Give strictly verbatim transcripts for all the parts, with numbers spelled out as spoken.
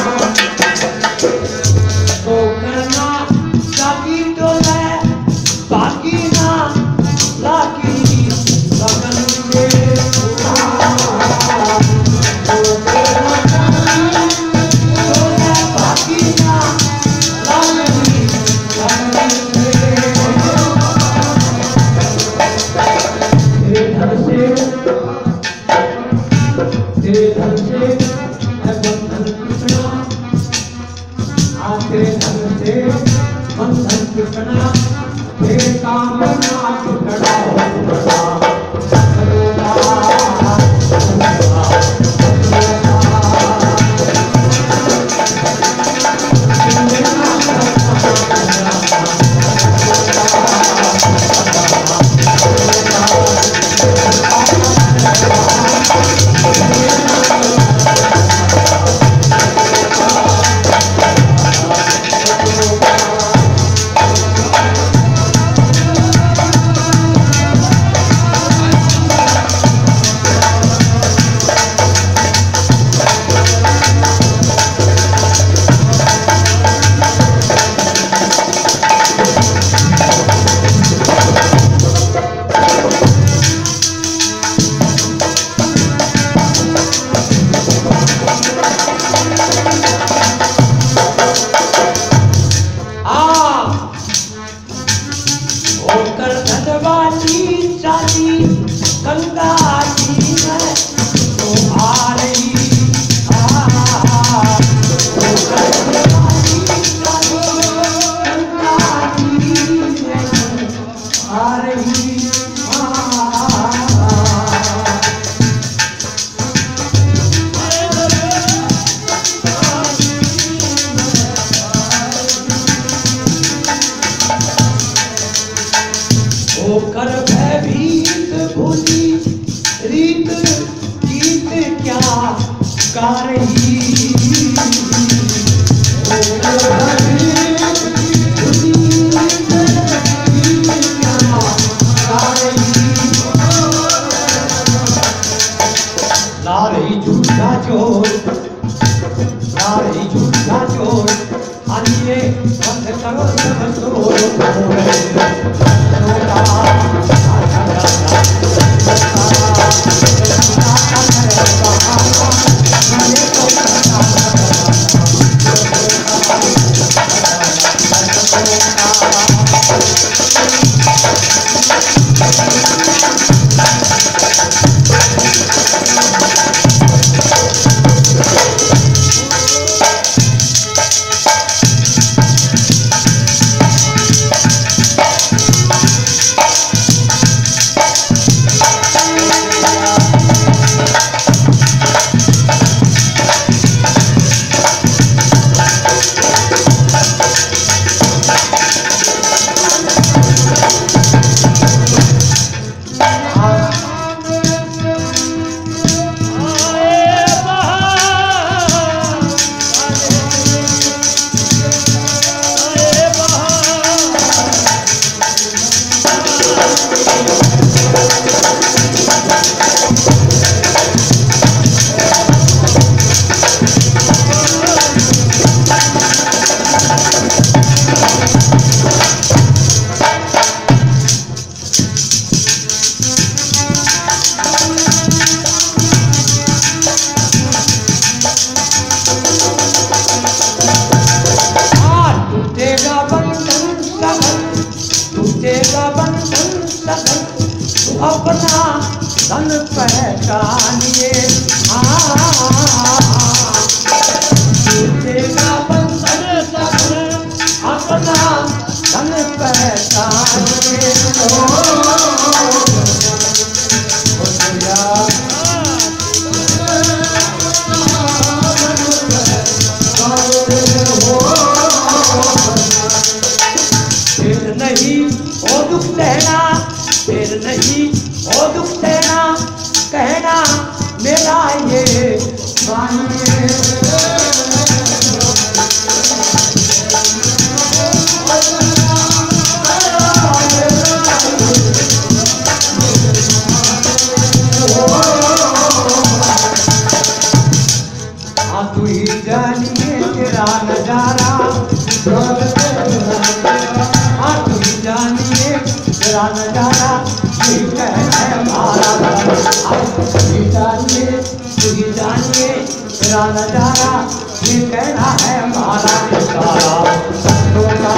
कहना मेरा ये ही जानिए तेरा नजारा, हाँ तू ही जानिए तेरा नजारा, ये कहना है हमारा। तू ही जानिए तू ही जानिए तेरा नजारा, ये कहना है हमारा इशारा। संतों का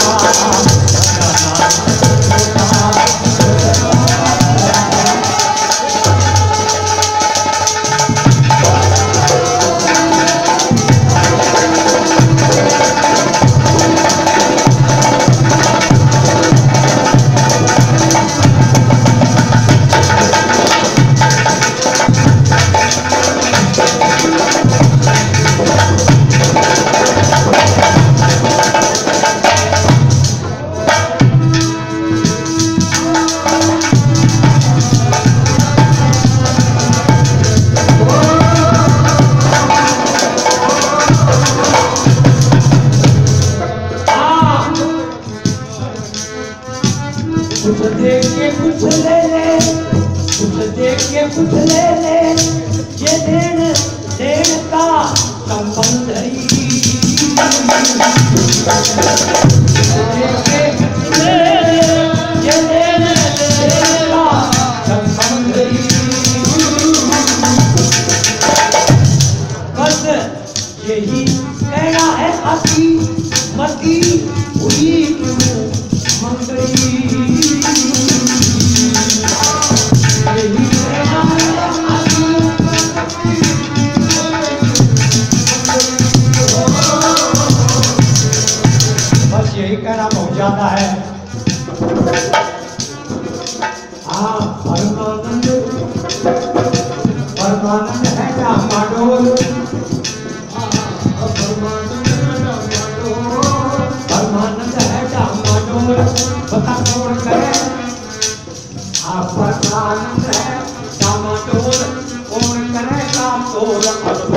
कुछ देख के कुछ ले ले, कुछ देख के कुछ ले ले, ये देन देन का संबंध ही। देख के कुछ ले ले, ये देन देन का संबंध ही। बस यही कहना है अति मती हुई क्यों मंगरी। बस यही कहना पहुंच जाता है। हाँ परमानंद परमानंद है डामाडोल, परमानंद है डामाडोल, बता कौन करे। हाँ परमानंद है डामाडोल, कौन करे काम तोड़।